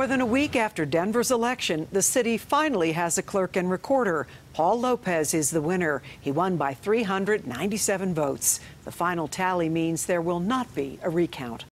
More than a week after Denver's election, the city finally has a clerk and recorder. Paul Lopez is the winner. He won by 397 votes. The final tally means there will not be a recount.